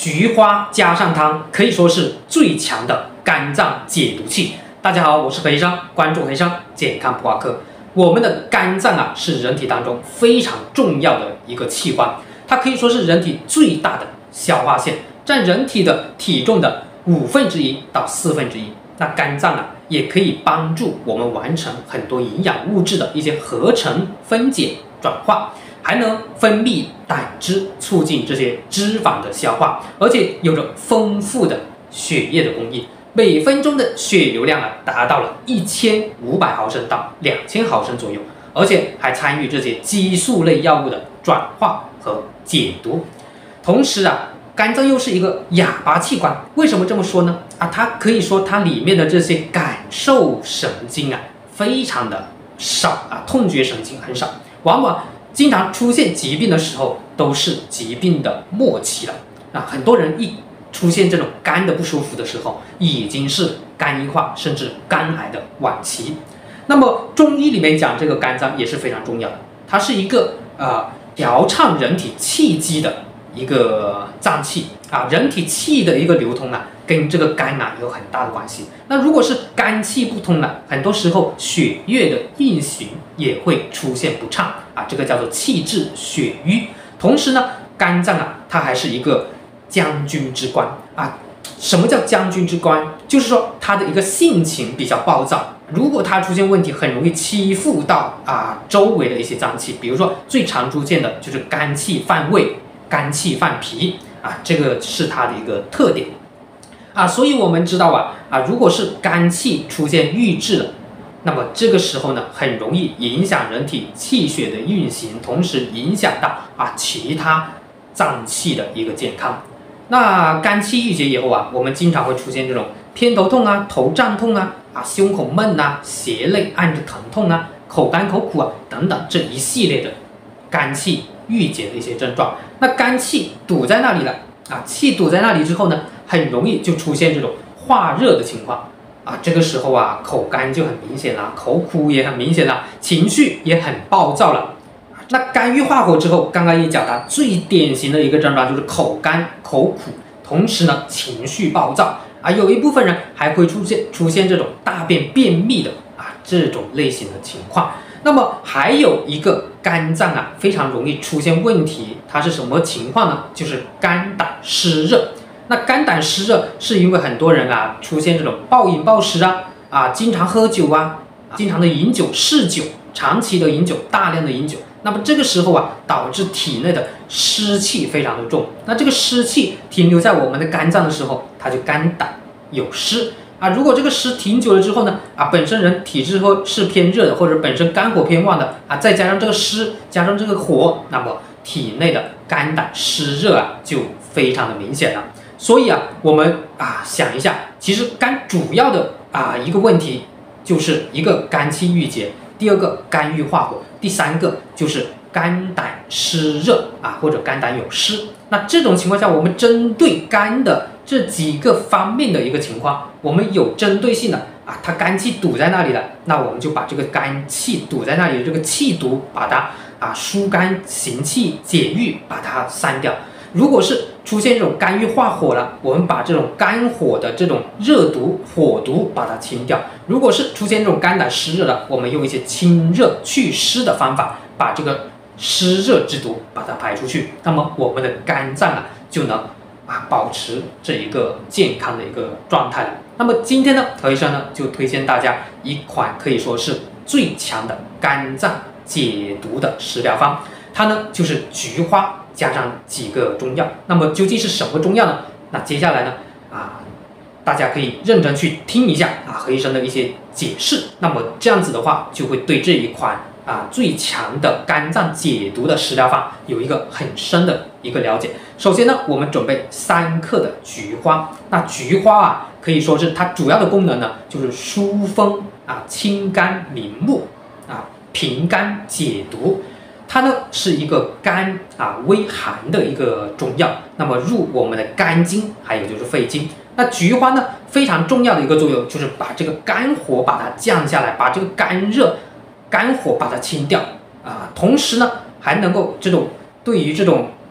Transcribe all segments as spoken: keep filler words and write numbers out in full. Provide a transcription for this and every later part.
菊花加上汤可以说是最强的肝脏解毒器。大家好，我是何医生，关注何医生健康不挂科。我们的肝脏啊，是人体当中非常重要的一个器官，它可以说是人体最大的消化腺，占人体的体重的五分之一到四分之一。那肝脏啊，也可以帮助我们完成很多营养物质的一些合成、分解、转化，还能分泌胆汁，促进这些脂肪的消化，而且有着丰富的血液的供应。每分钟的血流量啊，达到了一千五百毫升到两千毫升左右，而且还参与这些激素类药物的转化和解毒。同时啊，肝脏又是一个哑巴器官，为什么这么说呢？啊，它可以说它里面的这些感受神经啊，非常的少啊，痛觉神经很少，往往经常出现疾病的时候都是疾病的末期了啊，很多人一出现这种肝的不舒服的时候，已经是肝硬化甚至肝癌的晚期。那么中医里面讲这个肝脏也是非常重要的，它是一个呃调畅人体气机的一个脏器啊，人体气的一个流通啊，跟这个肝啊有很大的关系。那如果是肝气不通了，很多时候血液的运行也会出现不畅啊，这个叫做气滞血瘀。同时呢，肝脏啊，它还是一个将军之官啊。什么叫将军之官？就是说他的一个性情比较暴躁，如果他出现问题，很容易欺负到啊周围的一些脏器。比如说最常出现的就是肝气犯胃、肝气犯脾啊，这个是它的一个特点啊。所以我们知道啊啊，如果是肝气出现郁滞了，那么这个时候呢，很容易影响人体气血的运行，同时影响到啊其他脏器的一个健康。那肝气郁结以后啊，我们经常会出现这种偏头痛啊、头胀痛啊、啊胸口闷啊、胁肋按着疼痛啊、口干口苦啊等等这一系列的肝气郁结的一些症状。那肝气堵在那里了啊，气堵在那里之后呢，很容易就出现这种化热的情况啊。这个时候啊，口干就很明显了，口苦也很明显了，情绪也很暴躁了。那肝郁化火之后，刚刚也讲到，最典型的一个症状就是口干口苦，同时呢情绪暴躁啊，有一部分人还会出现出现这种大便便秘的啊这种类型的情况。那么还有一个肝脏啊非常容易出现问题，它是什么情况呢？就是肝胆湿热。那肝胆湿热是因为很多人啊出现这种暴饮暴食啊啊，经常喝酒啊，经常的饮酒嗜酒，长期的饮酒，大量的饮酒。那么这个时候啊，导致体内的湿气非常的重。那这个湿气停留在我们的肝脏的时候，它就肝胆有湿啊。如果这个湿停久了之后呢，啊，本身人体质是偏热的，或者本身肝火偏旺的啊，再加上这个湿，加上这个火，那么体内的肝胆湿热啊，就非常的明显了。所以啊，我们啊想一下，其实肝主要的啊一个问题就是一个肝气郁结。第二个肝郁化火，第三个就是肝胆湿热啊，或者肝胆有湿。那这种情况下，我们针对肝的这几个方面的一个情况，我们有针对性的啊，它肝气堵在那里了，那我们就把这个肝气堵在那里的这个气毒，把它啊疏肝行气解郁，把它删掉。如果是出现这种肝郁化火了，我们把这种肝火的这种热毒、火毒把它清掉。如果是出现这种肝胆湿热了，我们用一些清热祛湿的方法，把这个湿热之毒把它排出去，那么我们的肝脏啊就能啊保持这一个健康的一个状态了。那么今天呢，何医生呢就推荐大家一款可以说是最强的肝脏解毒的食疗方，它呢就是菊花加上几个中药。那么究竟是什么中药呢？那接下来呢啊，大家可以认真去听一下啊何医生的一些解释。那么这样子的话，就会对这一款啊最强的肝脏解毒的食疗法有一个很深的一个了解。首先呢，我们准备三克的菊花。那菊花啊，可以说是它主要的功能呢，就是疏风啊、清肝明目啊、平肝解毒。它呢是一个肝啊微寒的一个中药，那么入我们的肝经，还有就是肺经。那菊花呢非常重要的一个作用就是把这个肝火把它降下来，把这个肝热、肝火把它清掉啊，同时呢还能够这种对于这种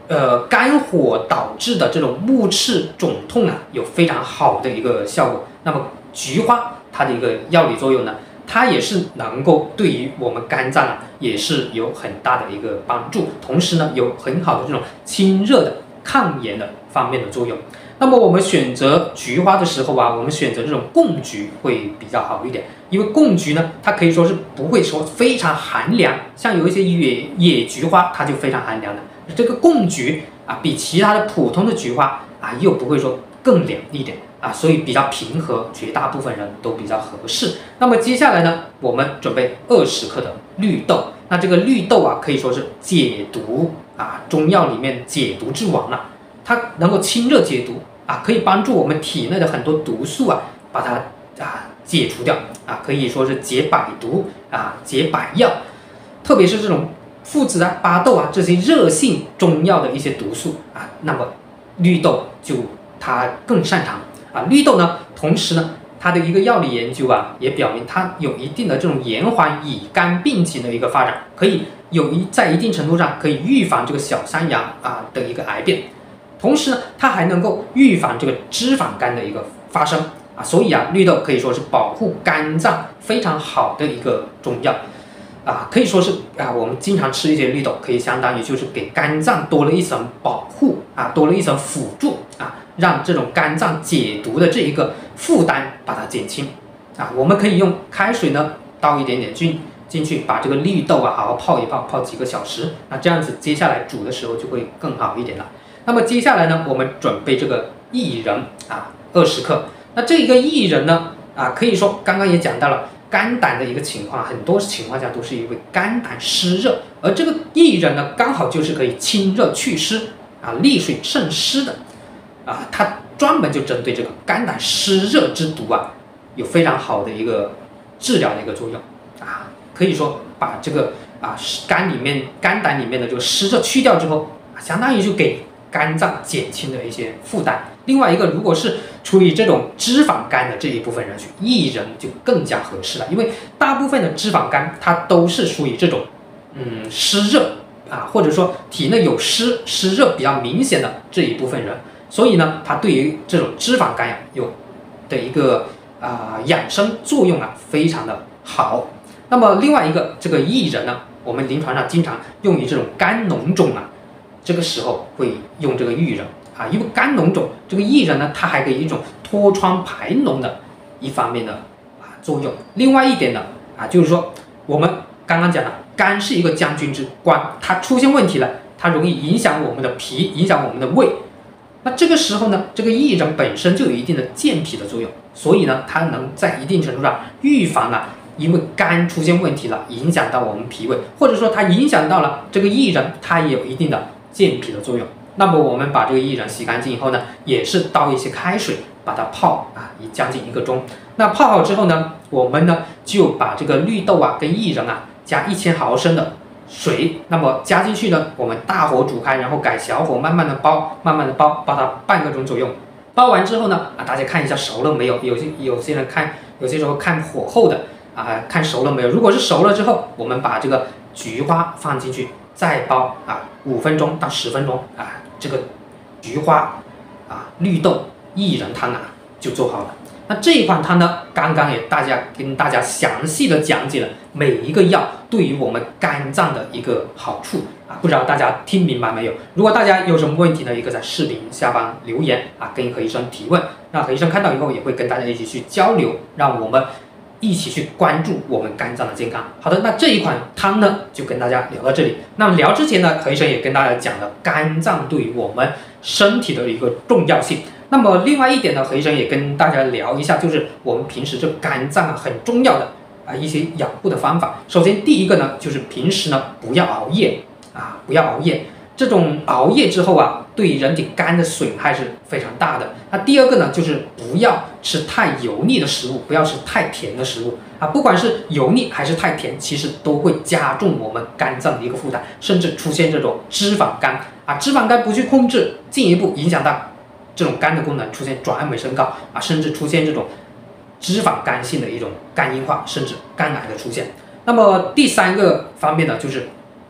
呃肝火导致的这种目赤肿痛啊，有非常好的一个效果。那么菊花它的一个药理作用呢，它也是能够对于我们肝脏啊，也是有很大的一个帮助，同时呢，有很好的这种清热的、抗炎的方面的作用。那么我们选择菊花的时候啊，我们选择这种贡菊会比较好一点，因为贡菊呢，它可以说是不会说非常寒凉，像有一些野野菊花，它就非常寒凉的。这个贡菊啊，比其他的普通的菊花啊，又不会说更凉一点啊，所以比较平和，绝大部分人都比较合适。那么接下来呢，我们准备二十克的绿豆。那这个绿豆啊，可以说是解毒啊，中药里面解毒之王啊，它能够清热解毒啊，可以帮助我们体内的很多毒素啊，把它啊解除掉啊，可以说是解百毒啊，解百药，特别是这种附子啊、巴豆啊这些热性中药的一些毒素啊，那么绿豆就它更擅长啊。绿豆呢，同时呢，它的一个药理研究啊，也表明它有一定的这种延缓乙肝病情的一个发展，可以有一在一定程度上可以预防这个小山羊啊的一个癌变，同时呢，它还能够预防这个脂肪肝的一个发生啊。所以啊，绿豆可以说是保护肝脏非常好的一个中药。啊，可以说是啊，我们经常吃一些绿豆，可以相当于就是给肝脏多了一层保护啊，多了一层辅助啊，让这种肝脏解毒的这一个负担把它减轻啊。我们可以用开水呢倒一点点进进去，把这个绿豆啊好好泡一泡，泡几个小时，那这样子接下来煮的时候就会更好一点了。那么接下来呢，我们准备这个薏仁啊，二十克。那这个薏仁呢啊，可以说刚刚也讲到了。肝胆的一个情况，很多情况下都是因为肝胆湿热，而这个薏仁呢，刚好就是可以清热祛湿啊、利水渗湿的啊，它专门就针对这个肝胆湿热之毒啊，有非常好的一个治疗的一个作用啊，可以说把这个啊肝里面、肝胆里面的这个湿热去掉之后啊，相当于就给肝脏减轻了一些负担。另外一个，如果是处于这种脂肪肝的这一部分人群，薏仁就更加合适了，因为大部分的脂肪肝它都是属于这种嗯湿热啊，或者说体内有湿湿热比较明显的这一部分人，所以呢，它对于这种脂肪肝呀有的一个啊、呃、养生作用啊非常的好。那么另外一个这个薏仁呢，我们临床上经常用于这种肝脓肿啊，这个时候会用这个薏仁。啊，因为肝脓肿，这个薏仁呢，它还可以一种脱疮排脓的一方面的啊作用。另外一点呢，啊，就是说我们刚刚讲了，肝是一个将军之官，它出现问题了，它容易影响我们的脾，影响我们的胃。那这个时候呢，这个薏仁本身就有一定的健脾的作用，所以呢，它能在一定程度上预防了，因为肝出现问题了，影响到我们脾胃，或者说它影响到了这个薏仁，它也有一定的健脾的作用。那么我们把这个薏仁洗干净以后呢，也是倒一些开水把它泡啊，一将近一个钟。那泡好之后呢，我们呢就把这个绿豆啊跟薏仁啊加一千毫升的水，那么加进去呢，我们大火煮开，然后改小火慢慢的煲，慢慢的煲，煲它半个钟左右。煲完之后呢，啊大家看一下熟了没有？有些有些人看，有些时候看火候的啊，看熟了没有？如果是熟了之后，我们把这个菊花放进去，再煲啊五分钟到十分钟啊。这个菊花啊、绿豆、薏仁汤啊就做好了。那这一款汤呢，刚刚也大家跟大家详细的讲解了每一个药对于我们肝脏的一个好处啊，不知道大家听明白没有？如果大家有什么问题呢，也可以在视频下方留言啊，跟何医生提问。那何医生看到以后也会跟大家一起去交流，让我们一起去关注我们肝脏的健康。好的，那这一款汤呢，就跟大家聊到这里。那么聊之前呢，何医生也跟大家讲了肝脏对于我们身体的一个重要性。那么另外一点呢，何医生也跟大家聊一下，就是我们平时这肝脏啊很重要的啊一些养护的方法。首先第一个呢，就是平时呢不要熬夜啊，不要熬夜。这种熬夜之后啊，对人体肝的损害是非常大的。那第二个呢，就是不要吃太油腻的食物，不要吃太甜的食物啊。不管是油腻还是太甜，其实都会加重我们肝脏的一个负担，甚至出现这种脂肪肝啊。脂肪肝不去控制，进一步影响到这种肝的功能，出现转氨酶升高啊，甚至出现这种脂肪肝性的一种肝硬化，甚至肝癌的出现。那么第三个方面呢，就是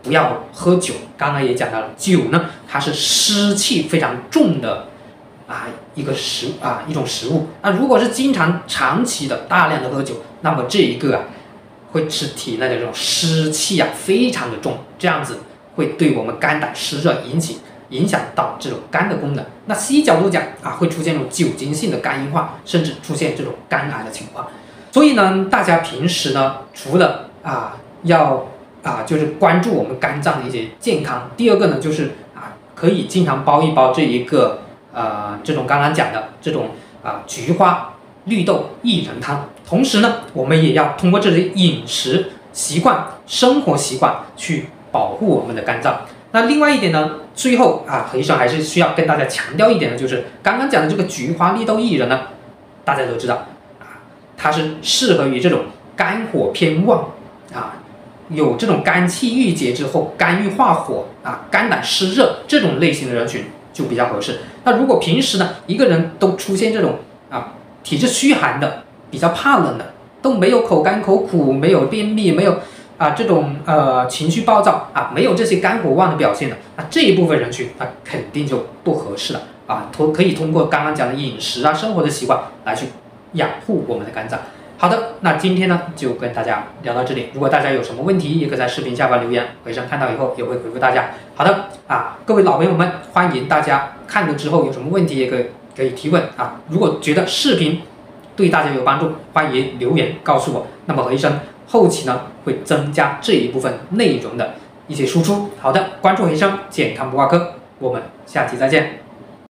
不要喝酒。刚刚也讲到了，酒呢，它是湿气非常重的啊一个食啊一种食物。那如果是经常长期的大量的喝酒，那么这一个啊会使体内的这种湿气啊非常的重，这样子会对我们肝胆湿热引起影响到这种肝的功能。那西医角度讲啊，会出现这种酒精性的肝硬化，甚至出现这种肝癌的情况。所以呢，大家平时呢，除了啊要啊就是关注我们肝脏的一些健康，第二个呢就是啊可以经常煲一煲这一个呃这种刚刚讲的这种啊菊花绿豆薏仁汤。同时呢，我们也要通过这些饮食习惯、生活习惯去保护我们的肝脏。那另外一点呢，最后啊，何医生还是需要跟大家强调一点的，就是刚刚讲的这个菊花绿豆薏仁呢，大家都知道啊，它是适合于这种肝火偏旺啊，有这种肝气郁结之后，肝郁化火啊，肝胆湿热这种类型的人群就比较合适。那如果平时呢，一个人都出现这种啊体质虚寒的，比较怕冷的，都没有口干口苦，没有便秘，没有啊这种呃情绪暴躁啊，没有这些肝火旺的表现的，那这一部分人群那肯定就不合适了啊。通可以通过刚刚讲的饮食啊、生活的习惯来去养护我们的肝脏。好的，那今天呢就跟大家聊到这里。如果大家有什么问题，也可以在视频下方留言，回生看到以后也会回复大家。好的啊，各位老朋友们，欢迎大家看了之后有什么问题也可以可以提问啊。如果觉得视频对大家有帮助，欢迎留言告诉我。那么何医生后期呢会增加这一部分内容的一些输出。好的，关注何医生健康不挂科，我们下期再见。